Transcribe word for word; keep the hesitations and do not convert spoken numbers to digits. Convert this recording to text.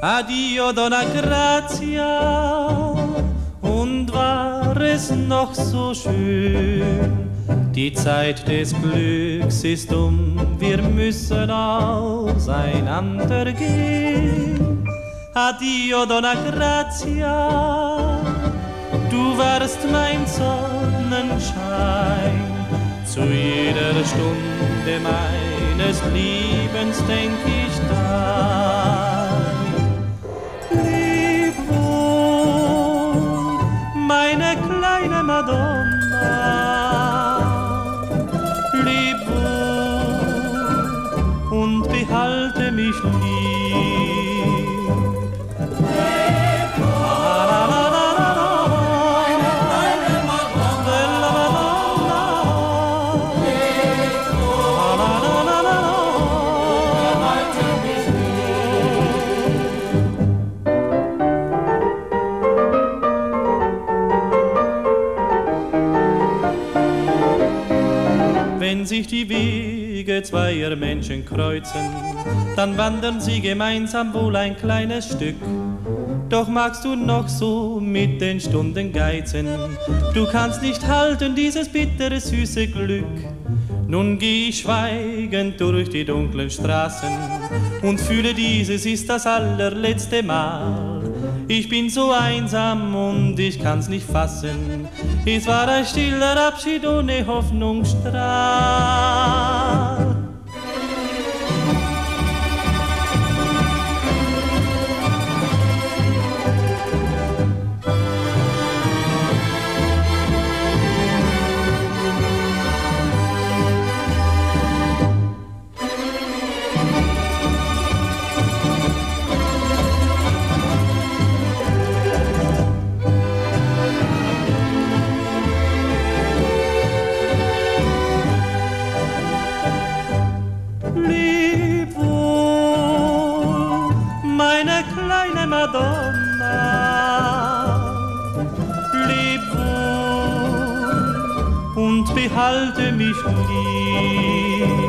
Addio, Donna Grazia, und war es noch so schön. Die Zeit des Glücks ist um, wir müssen auseinander gehen. Addio, Donna Grazia, du warst mein Sonnenschein. Zu jeder Stunde meines Lebens denk ich dein. Leb wohl, meine kleine Madonna, leb wohl und behalte mich lieb. Wenn sich die Wege zweier Menschen kreuzen, dann wandern sie gemeinsam wohl ein kleines Stück. Doch magst du noch so mit den Stunden geizen, du kannst nicht halten dieses bittere, süße Glück. Nun geh ich schweigend durch die dunklen Straßen und fühle, dieses ist das allerletzte Mal. Ich bin so einsam und ich kann's nicht fassen, es war ein stiller Abschied ohne Hoffnungsstrahl. Leb wohl, meine kleine Madonna, leb wohl und behalte mich lieb.